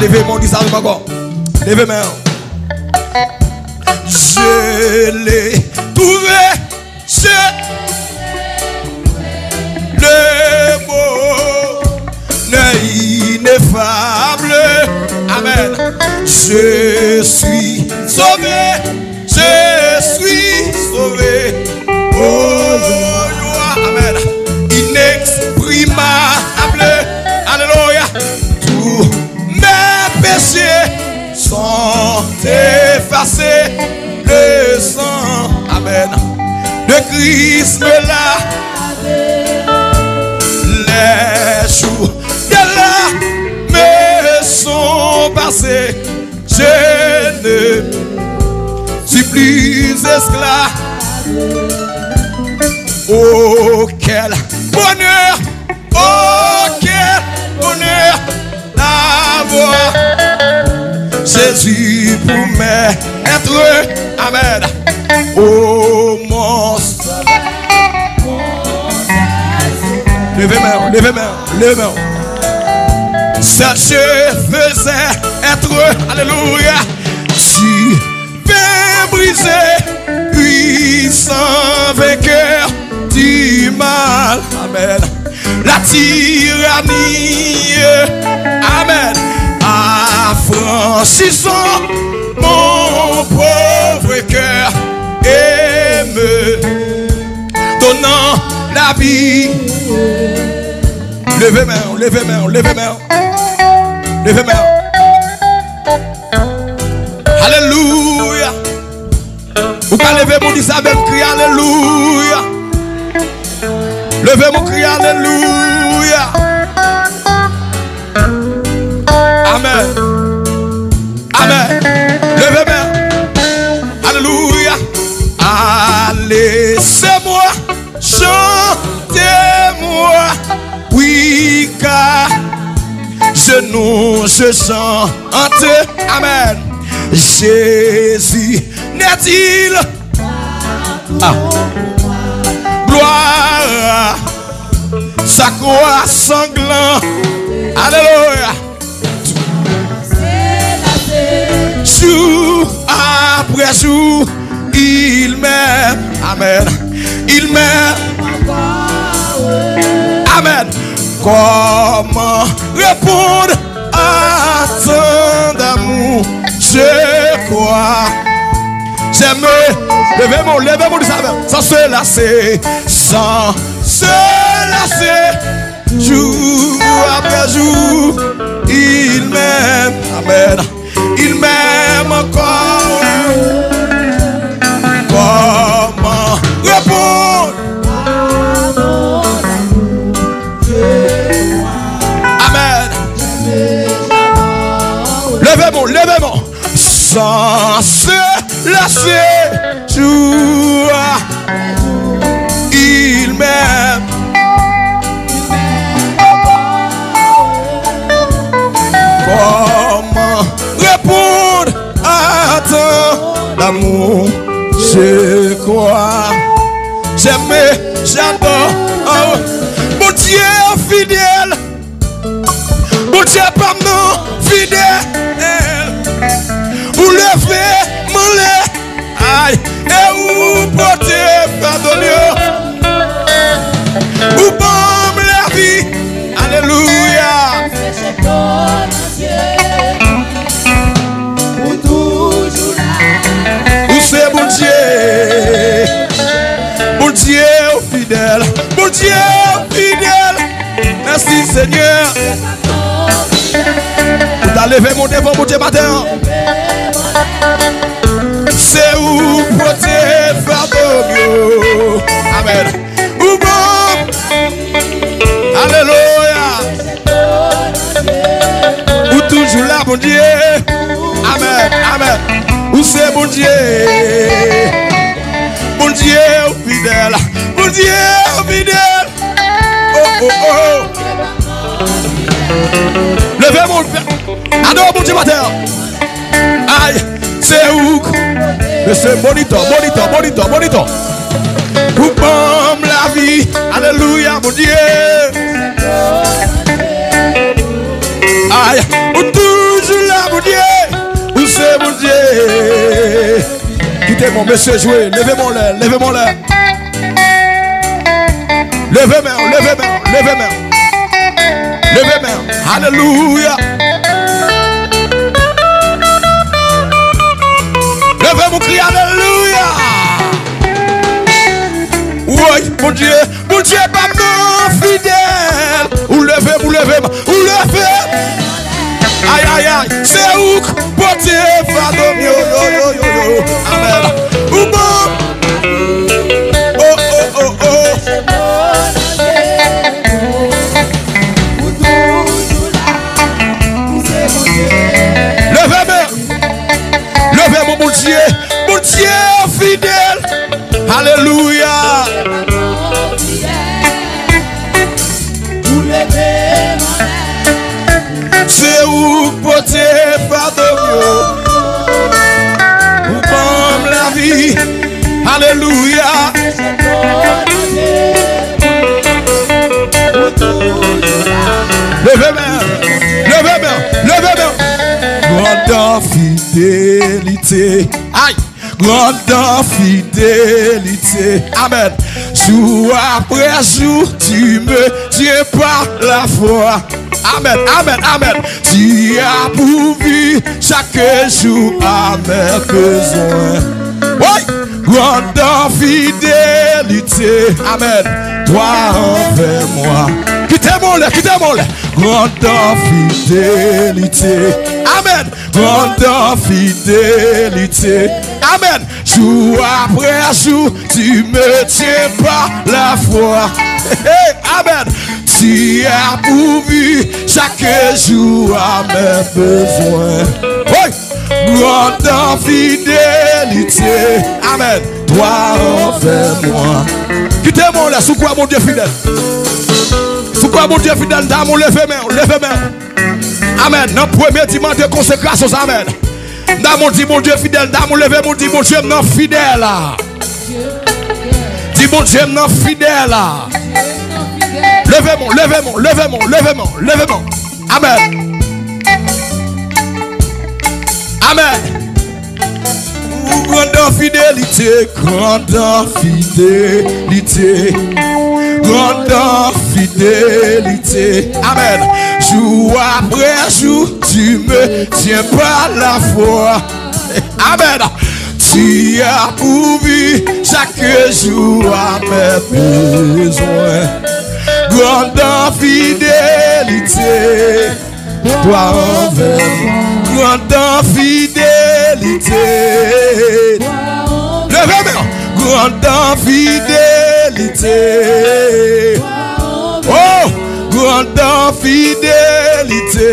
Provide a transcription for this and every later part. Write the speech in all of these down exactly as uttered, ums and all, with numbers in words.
lever mon dit ça encore. Levez main. Je l'ai trouvé chez le mot ineffable. Amen. Je suis sauvé. Je suis sauvé. Oh, amen. Inexprimable. Alléluia. Tous mes péchés sont effacés. Le sang, amen, de Christ me l'a. Les jours de là me sont passés. Je ne suis plus esclave. Oh, quel bonheur! Oh, quel bonheur d'avoir Jésus pour m'être. Amen. Oh, mon sauveur. Levez main, levez main, levez main. Ça je faisais être. Alléluia. Tu peux briser, puissant vainqueur du mal. Amen. La tyrannie. Amen. Affranchissons mon pauvre cœur et me donnant la vie. Levez main, levez main, levez main. Levez main. Alléluia. Vous pouvez lever mon dis avec cri alléluia. Levez mon cri alléluia. Amen. Amen. Levez main. Alléluia. Allez, c'est moi. Chantez-moi. Oui, car je nous je chante. Amen. Jésus n'est-il ah. Gloire à sa croix sanglante. Alléluia. Jour après jour, il m'aime. Amen. Il m'aime. Amen. Comment répondre à tant d'amour? Je crois. J'aime. Levez mon, levez mon, sans se lasser. Sans se lasser. Jour après jour, il m'aime. Amen. Il m'aime encore. Comment répondre? Amen. Levez-moi, levez-moi. Sans se lasser, jour, il m'aime. Comment répondre à ton amour? Je crois, j'aime, j'adore. Oh, mon Dieu fidèle, mon Dieu pas non fidèle. Vous levez mon lait, aïe, et vous portez pardonner. Vous bombez la vie, alléluia. Pour toujours là. Où c'est mon Dieu, mon Dieu fidèle, mon Dieu fidèle. Merci Seigneur. Vous allez lever mon devant mon Dieu matin. C'est où porter pardon. Amen. Où bon. Alléluia. Où toujours là mon Dieu. Amen. Amen. Où c'est mon Dieu. Mon Dieu fidèle. Mon Dieu fidèle. Oh oh oh. Levez mon père. Adore mon Dieu matin. Aïe. C'est où? Monsieur moniteur, moniteur, moniteur, moniteur. Vous pomme la vie. Alléluia, mon Dieu. Aïe, vous toujours mon Dieu. Où c'est mon Dieu? Quittez mon monsieur jouer. Levez-moi là, levez-moi là. Levez-moi, levez-moi, levez-moi. Levez-moi. Alléluia. Levez mon cri, alléluia. Oui, mon Dieu, mon Dieu, pas non fidèle. Ou levez, ou levez, ou levez. Aïe, aïe, aïe, c'est où porter fadom, yo, yo, yo, yo, yo. Amen. Ou bon. Oh, oh, oh, oh. Levez-moi. Levez-moi, mon Dieu. Mon Dieu fidèle. Alléluia. C'est où porter pardon ou comme la vie. Alléluia. Levez-moi, levez-moi, levez-moi. Grande fidélité. Aïe. Grande fidélité. Amen. Jour après jour, tu me tiens par la foi. Amen, amen, amen. Tu as pourvu chaque jour à mes besoins. Oui, grande fidélité. Amen. Toi envers moi. Quittez-moi là, quittez-moi là. Grande fidélité. Amen. Grande fidélité. Amen. Jour après jour, tu me tiens par la foi. Hey, amen. Tu as pourvu chaque jour à mes besoins. Oui, grande fidélité. Amen. Toi envers moi. Quittez-moi là, sous quoi mon Dieu fidèle? Sous quoi mon Dieu fidèle? Dans mon levez-main, levez-main. Amen. Dans le premier dimanche de consécration, amen. Dans mon dit mon Dieu fidèle, dans mon levé, mon dit mon Dieu non fidèle. Dis mon Dieu non fidèle. Levez-moi, levez-moi, levez-moi, levez-moi, levez-moi. Amen. Amen. Grande fidélité, grande fidélité, grande fidélité. Amen. Jour après jour, tu me tiens par la foi. Amen. Tu as pourvu chaque jour à mes besoins. Grande fidélité, toi envers moi. Grande fidélité. Levez-moi. Grande fidélité. Oh, grande fidélité.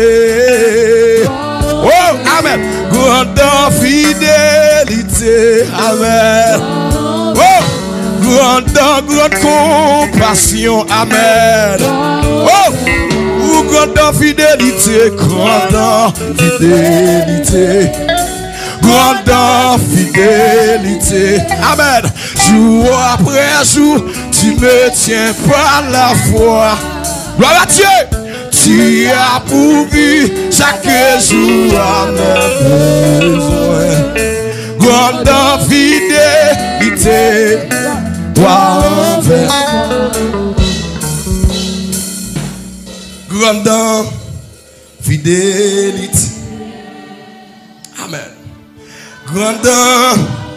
Oh, amen. Grande fidélité. Amen. Oh, grande, grande compassion. Amen. Oh, grande fidélité. Grande fidélité. Grande fidélité. Amen. Jour après jour, tu me tiens par la foi. Gloire à Dieu. Tu as pourvu chaque jour à mes besoins. Grande fidélité. Toi envers. Grande fidélité. Amen. Grande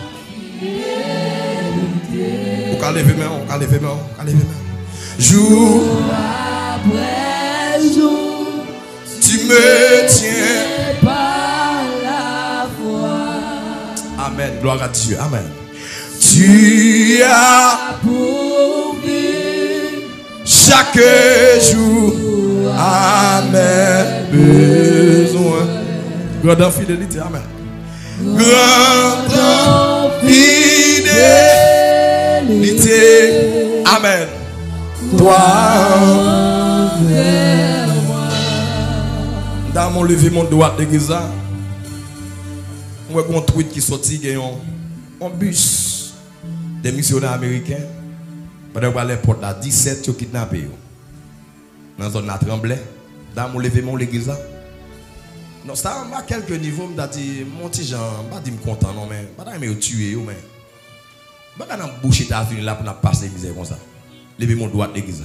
fidélité. On va lever main, on va lever main, on va lever main. Jour après jour, tu me tiens par la foi. Amen. Gloire à Dieu. Amen. Tu as pourvu chaque jour à mes besoins. Grande fidélité. Amen. Grande fidélité. Amen. Toi envers moi. Dans mon lever mon droit d'église, on voit un tweet qui sorti, il y a un bus des missionnaires américains. Pendant que l'aéroport à dix-sept, ils ont kidnappé. Dans la zone de Tremblay, dans mon lever mon l'église, Non, ça, à quelques niveaux, je dit, mon petit Jean, je ne suis pas content, non, mais je ne suis pas tué, mais je ne suis pas boucher ta fille là pour passer misère comme ça. Levez mon doigt de l'église.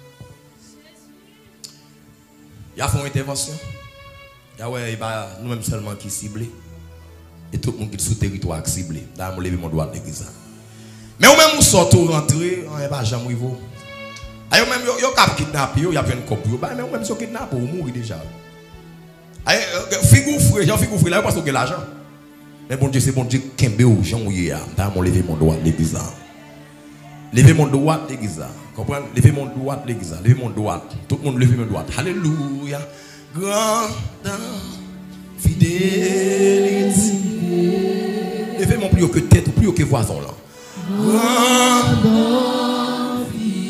Il y a fait une intervention. Il y a ouais, nous-mêmes seulement qui ciblés. Et tout le monde qui est sous territoire qui ciblé. Là, je lève mon doigt de l'église. Mais au même on sort tout rentrer, on n'est pas jamais arrivé. Ayo même yo cap kidnapper, yo y a plein de copie. Bah mais même si kidnapper, on mourir déjà. Ayo figou frère, Jean figou frère là parce que l'argent. Mais bon Dieu, c'est bon Dieu kembe ou Jean ou ya. Dans mon lever mon doigt de l'église. Lever mon doigt de l'église. Comprenez? Lever mon doigt de l'église. Lever mon doigt. Tout le monde lever mon doigt. Alléluia. Grand fidélité. Levez mon plus haut que tête ou plus haut que voisin là. Grand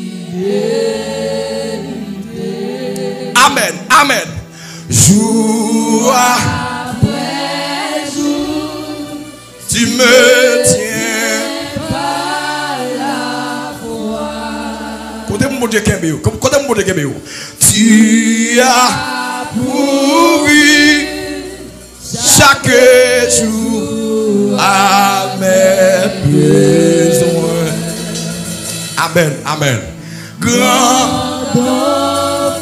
fidélité. Amen. Amen. Jour après jour, tu me tiens par la foi. Côté mon Dieu Kembéo, côté mon Dieu Kembéo. Tu as pourvu chaque jour à mes besoins. Amen, amen. Grand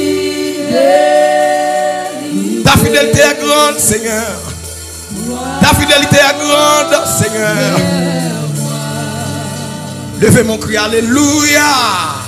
fidélité. Ta fidélité est grande, Seigneur. Ta fidélité est grande, Seigneur. Levez mon cri, alléluia.